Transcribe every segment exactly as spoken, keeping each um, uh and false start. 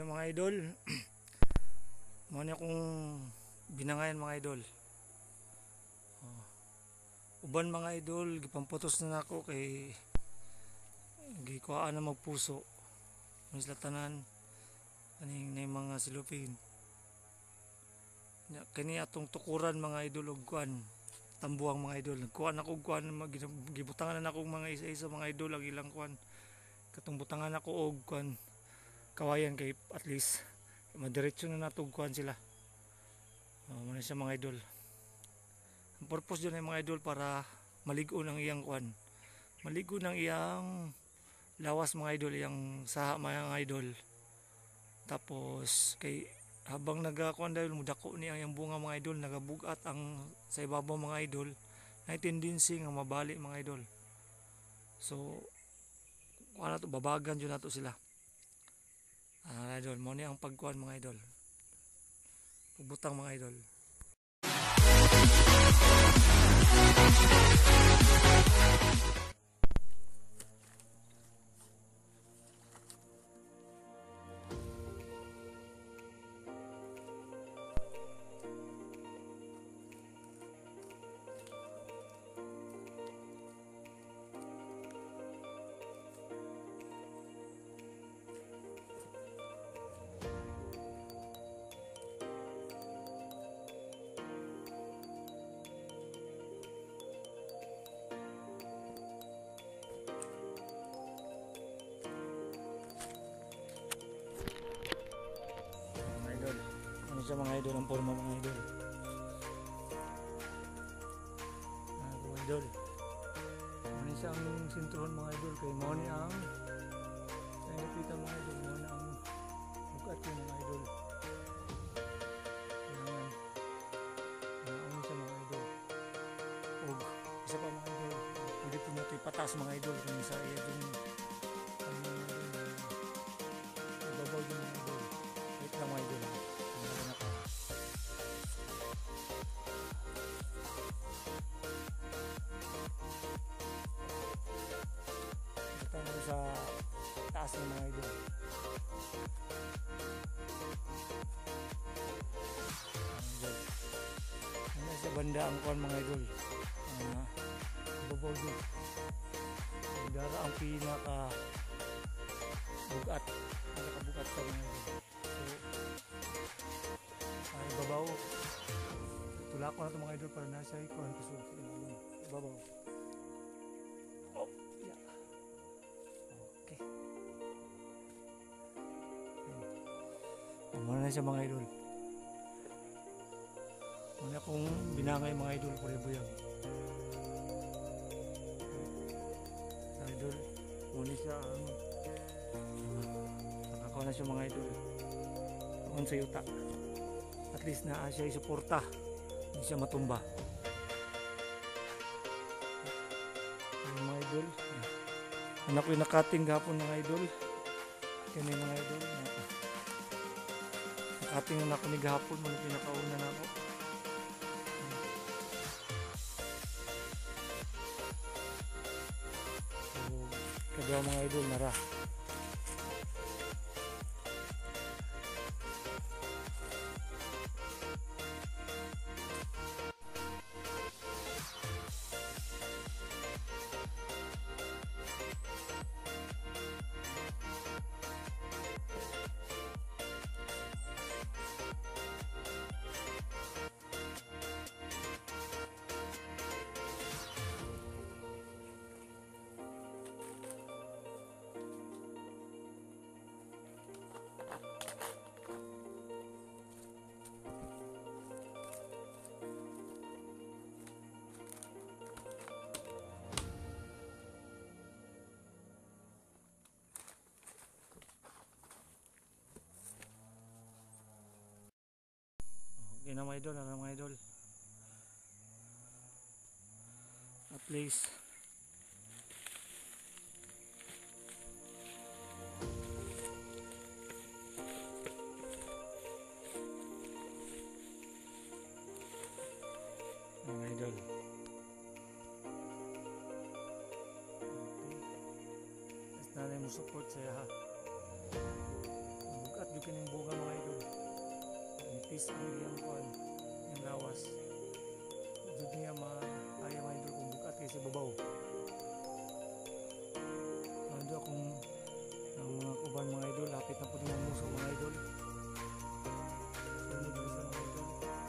Hello mga idol. Mo ni akong binangayan mga idol. Oh. Uban mga idol, gipamputos na nako kay gikuhaan na magpuso. Misla tanan aning nay mga silupin. Nya kani atong tukuran mga idol og kuan, tambuang mga idol. Kuan ako kuan gibutangan na nako mga isa-isa mga idol ang ilang kuan. Katong butangan ako og kuan kawayan kay at least madiretso na natugkuhan sila. Uh, muna siya mga idol. Ang purpose dyan ay mga idol para maligo ng iyang kuan. Maligo ng iyang lawas mga idol, iyang saha mga idol. Tapos kay habang nagakuan dahil mudako ni ang iyang bunga mga idol, nagabugat ang sa ibabaw mga idol, na tendency nga mabali mga idol. So kuan nato babagan jud nato sila. Ah, idol, mo ni ang pagkuhan mga idol. Pagbutang mga idol. Sa mga idol ang forma mga idol. Ah, mga idol. Ano siyang sintron mga idol kay mo ni ang sa napita mga idol, mo na ang bukat ko mga idol. Ayan. Ano siya mga idol. Og isa pa mga idol. Pwede po natin ipatas mga idol kung sa iya yung ang ibabaw yung mga idol. Wait lang mga idol. Sa taas ng mga idol. Ano sa banda ang kuan mga idol. Uh, babaw dito. Dara ang pinaka bugat. Pinakabugat sa mga idol. So, ay babaw. Tulak ko na ito mga idol para nasa ikuan. Kasi babaw. Muna na siya mga idol. Muna akong binangay mga idol pure buyag. Sa idol, muna siya ang nakakuha na siya mga idol. Noon sa yuta. At least na siya isuporta. Hindi siya matumba. Mga idol. Anak ko yung nakating gapon mga idol. Kaya mga idol. Ating na ako ni gahapon mo na pinakauna na ako. So, kagawa mga idol nara. Okay na mga idol, ano mga idol. At least mga idol. Okay. As nanay mo support saya ha. Bukat yung manipis ang iyang kuan, yung lawas. Dito niya maaya mga idol kung bukat kay sa babaw. Ando akong ang mga kuban mga idol, lapit na po ng muso mga idol. Sunod na sa mga idol.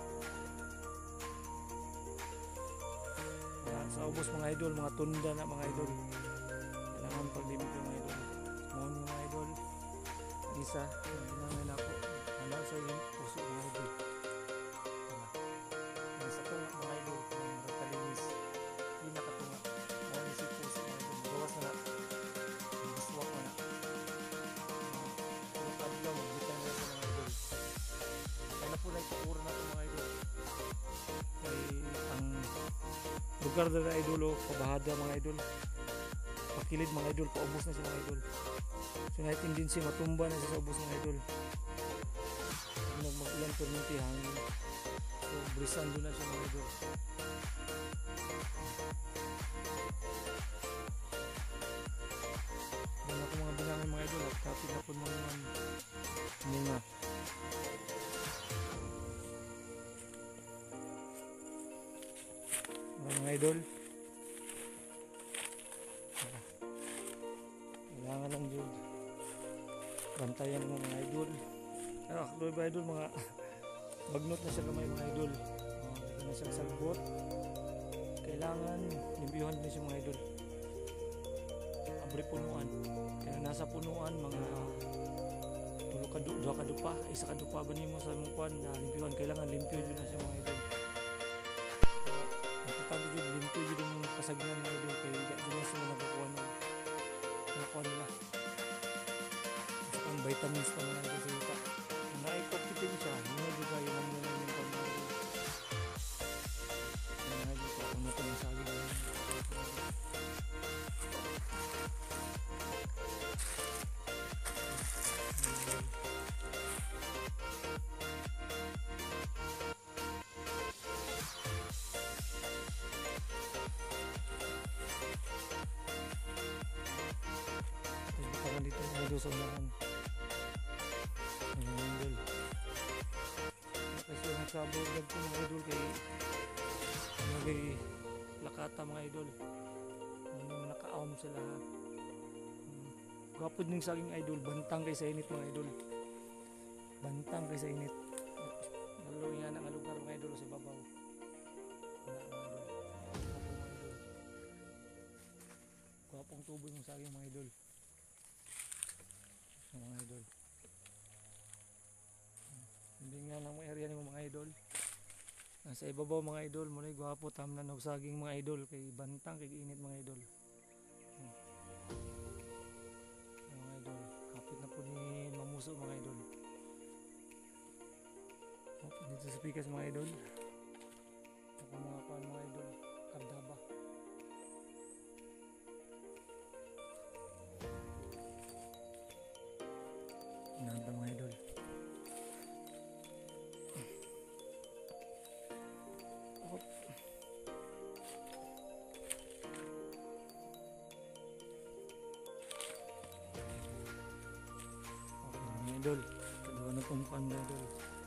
Yan, sa ubos mga idol, mga tunda na mga idol. Kailangan pag-limit yung mga idol. Mohon mga idol. Ang isa, ang ginangan ako. Ano sa yung puso mga idol. Ang isa ko mga idol, ang magkalinis. Hindi nakatunga. Mohon si puso mga idol. Gawas na na. Maswak na na. Pero kadlaw, magbitay na ito mga idol. Kaya po na itukura na ito mga idol. Kaya ang lugar na na idol, pabahada mga idol. Pakilid mga idol, paubos na siya mga idol. So na tendency matumba na siya sa ubos mga idol. Pag mag-ulan perminti hangin. So brisando na siya mga idol. Yan ako mga binangan mga idol at kapit na po mga mga mga idol. Kailangan lang dyan bantayan ng mga idol. Pero actually ba idol, mga bagnot na siya kamay mga idol. Uh, ito na siyang salbot. Kailangan limpiyuhan din siya mga idol. Abri punuan. Kaya nasa punuan mga tulo ka dua ka dupa, isa ka dupa ba nimo sa mong kuan na limpiyuhan. Kailangan limpyo jud na siya mga idol. Importante jud limpyo jud ang kasagnan mga idol kay di na sila nagakuha ng nakuha nila. Ang vitamins pa mga idol sa yuta. Kung na-i-cockpitin siya, hindi na kayo lang muna yung pag-mga mga idol pa kung natin yung sagin na dito mga idol sa unahan. Mga idol. Kasi nagsabog ko mga idol kay mga kay lakata mga idol. Mga naka-aum sila ha. Hmm. Gwapod ng saging idol. Bantang kay sa init mga idol. Bantang kay sa init. Lalo yan ang lugar mga idol sa babaw. Gwapong tubo yung saging mga idol. Mga idol. Hindi nga lang mga area ng mga idol. Nasa ibabaw mga idol, muli gwapo tamnan og saging mga idol kay bantang kay init mga idol. Hmm. Mga idol, kapit na po ni mamuso mga idol. Oh, dito sa pikas mga idol. Ako mga pa mga idol, kardaba. Nanda mga idol. Oh. Okay mga idol. Kadua na pong panda idol.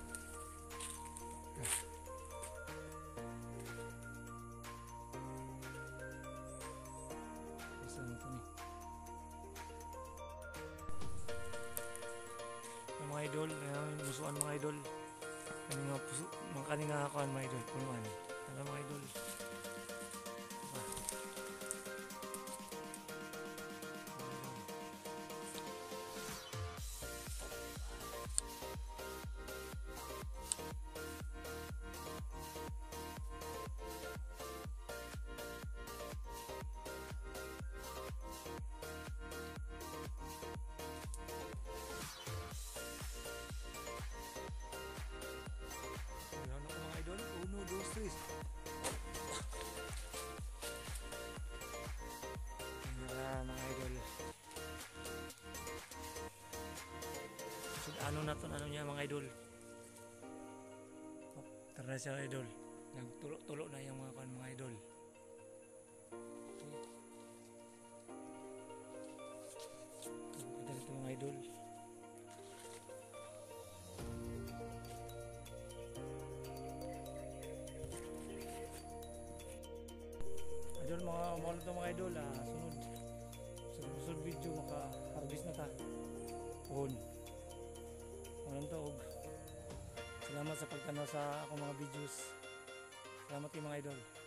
Isa na ito ni. Mga idol, ayan, musuhan mga idol. Kani nga puso, mga kani nga kuan mga idol, punuan. Ano mga idol? Ah. Uno, dos, tres. Ayan mga idol. So, ano na to, ano niya mga idol. Oh, tara siya idol. Nagtulo-tulo na yung mga kan mga idol. Ito mga idol. idol, mga mga to mga idol, ah, sunod sa sunod video maka-harvest na ta. Pohon. Mga to og salamat sa pagtanaw sa akong mga videos. Salamat kayo mga idol.